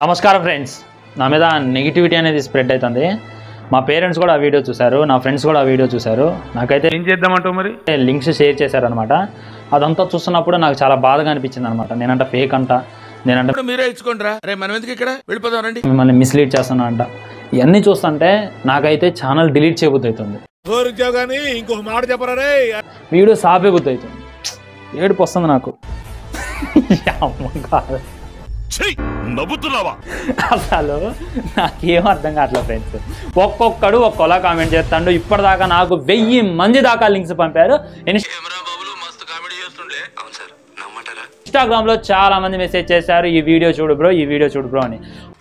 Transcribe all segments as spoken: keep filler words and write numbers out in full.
నమస్కారం ఫ్రెండ్స్, నా మీద నెగిటివిటీ అనేది స్ప్రెడ్ అవుతుంది. మా పేరెంట్స్ కూడా ఆ వీడియో చూశారు, నా ఫ్రెండ్స్ కూడా ఆ వీడియో చూశారు. నాకైతే ఏం చేద్దామంటావు మరి? లింక్స్ షేర్ చేశారనమాట. అదంతా చూస్తున్నప్పుడు నాకు చాలా బాధగా అనిపించింది అనమాట. నేనంట ఫేక్ అంట, నేనంటే మీరే ఇచ్చుకోండి రా, రే మనం ఎందుకు ఇక్కడ వెళ్ళిపోదాం రండి, మిమ్మల్ని మిస్లీడ్ చేస్తున్నా అంట. ఇవన్నీ చూస్తుంటే నాకైతే ఛానల్ డిలీట్ చేయబుద్ధి అవుతుంది. ఇంకొక మాట చెప్పరా రే, వీడియో సాపే బుద్ధి అవుతుంది. ఏడుపు వస్తుంది నాకు. కాదు నవ్వుతున్నావా? అసలు నాకేం అర్థం కావట్లేదు ఫ్రెండ్స్. ఒక్కొక్కడు ఒక్కోలా కామెంట్ చేస్తాడు. ఇప్పటిదాకా నాకు వెయ్యి మంది దాకా లింక్స్ పంపారు. ఇన్స్టాగ్రామ్ లో చాలా మంది మెసేజ్ చేశారు, ఈ వీడియో చూడు బ్రో, ఈ వీడియో చూడు బ్రో అని.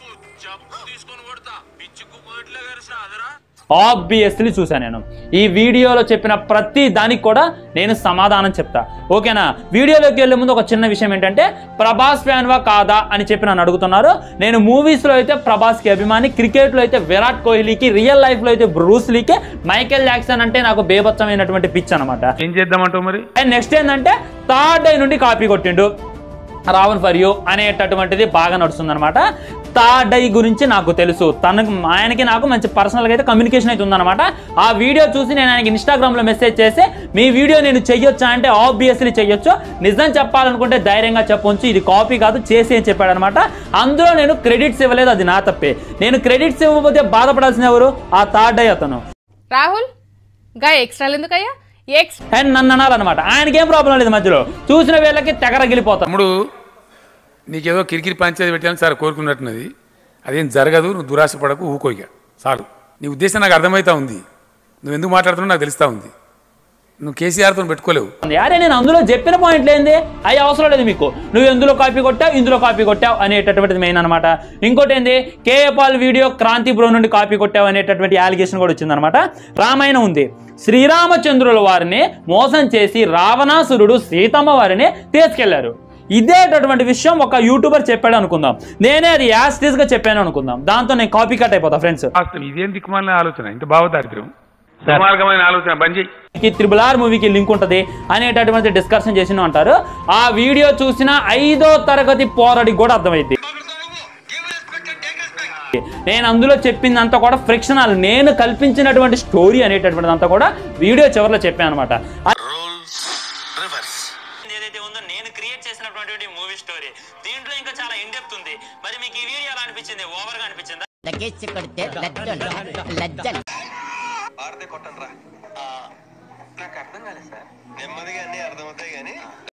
ఆబ్వియస్లీ చూసాను నేను. ఈ వీడియోలో చెప్పిన ప్రతి దానికి కూడా నేను సమాధానం చెప్తా, ఓకేనా? వీడియోలోకి వెళ్ళే ముందు ఒక చిన్న విషయం ఏంటంటే, ప్రభాస్ ఫ్యాన్వా కాదా అని చెప్పి నన్ను అడుగుతున్నారు. నేను మూవీస్లో అయితే ప్రభాస్కి అభిమాని, క్రికెట్లో అయితే విరాట్ కోహ్లీకి, రియల్ లైఫ్లో అయితే బ్రూస్లీకి, మైకేల్ జాక్సన్ అంటే నాకు బేభత్సమైనటువంటి పిచ్ అనమాట. ఏం చేద్దామంటావు మరి? అండ్ నెక్స్ట్ ఏంటంటే, థర్డ్ ఐ నుండి కాపీ కొట్టిండు రావణ్ ఫర్ యూ అనేటటువంటిది బాగా నడుస్తుంది అనమాట. థర్డ్ ఐ గురించి నాకు తెలుసు, తనకు ఆయనకి నాకు మంచి పర్సనల్గా అయితే కమ్యూనికేషన్ అయితే ఉందన్నమాట. ఆ వీడియో చూసి నేను ఆయనకి ఇన్స్టాగ్రామ్లో మెసేజ్ చేసి, మీ వీడియో నేను చెయ్యొచ్చా అంటే ఆబ్వియస్లీ చెయ్యొచ్చు, నిజం చెప్పాలనుకుంటే ధైర్యంగా చెప్పొచ్చు, ఇది కాపీ కాదు చేసి అని చెప్పాడు అనమాట. అందులో నేను క్రెడిట్స్ ఇవ్వలేదు, అది నా తప్పే. నేను క్రెడిట్స్ ఇవ్వకపోతే బాధపడాల్సిన ఎవరు? ఆ థర్డ్ ఐ అతను. రాహుల్ గా ఎక్స్ట్రాలు ఎందుకయ్యా? అండ్ నన్ను అనాలన్నమాట. ఆయనకి ఏం ప్రాబ్లం లేదు, మధ్యలో చూసిన వేళ్ళకి తెగరగిలిపోతాం. తమ్ముడు, నీకేదో కిరికిరి పంచాయతీ పెట్టాలని సార్ కోరుకున్నట్టున్నది. అదేం జరగదు, నువ్వు దురాశ పడకు, ఊకోయిగా చాలు. నీ ఉద్దేశం నాకు అర్థమవుతా ఉంది, నువ్వు ఎందుకు మాట్లాడుతున్నావు నాకు తెలుస్తూ ఉంది. నువ్వు కేసీఆర్తో పెట్టుకోలేవు. అరే నేను అందులో చెప్పిన పాయింట్లు ఏంది, అవి అవసరం లేదు మీకు. నువ్వు ఎందులో కాపీ కొట్టావు, ఇందులో కాపీ కొట్టావు అనేటటువంటిది మెయిన్ అనమాట. ఇంకోటి ఏంది, KA Paul video Kranthi bro నుండి కాపీ కొట్టావు అనేటటువంటి అలిగేషన్ కూడా వచ్చిందనమాట. రామాయణం ఉంది, శ్రీరామచంద్రుల వారిని మోసం చేసి రావణాసురుడు సీతమ్మ వారిని తీసుకెళ్లారు. ఇదేటటువంటి విషయం ఒక యూట్యూబర్ చెప్పాడు అనుకుందాం, నేనే అది యాస్టీస్ గా చెప్పాను అనుకుందాం. దాంతో నేను కాపీ కట్ అయిపోతా ఫ్రెండ్స్. ఇదేం దిక్కుమాలిన ఆలోచన, ఇంత భావదారిద్ర్యం, మార్గమైన ఆలోచన బంద్ చేయి. త్రిబుల్ ఆర్ మూవీకి లింక్ ఉంటుంది అనేటటువంటి డిస్కషన్ చేసిన అంటారు. ఆ వీడియో చూసిన ఐదో తరగతి పోరడికి కూడా అర్థమైంది. నేను అందులో చెప్పిందంతా కూడా ఫ్రిక్షనల్, నేను కల్పించినటువంటి స్టోరీ అనేటటువంటిది అంతా కూడా వీడియో చివరిలో చెప్పాను అనమాట. ఏదైతే ఉందో నేను క్రియేట్ చేసినటువంటి మూవీ స్టోరీ, దీంట్లో ఇంకా చాలా ఇన్ డెప్త్ ఉంది. మరి మీకు ఈ వీడియో ఎలా అనిపించింది? ఓవర్ గా అనిపించిందా? కొట్టండి రా, నాకు అర్థం కాలేదు సార్. నెమ్మదిగా అన్ని అర్థమవుతాయి కానీ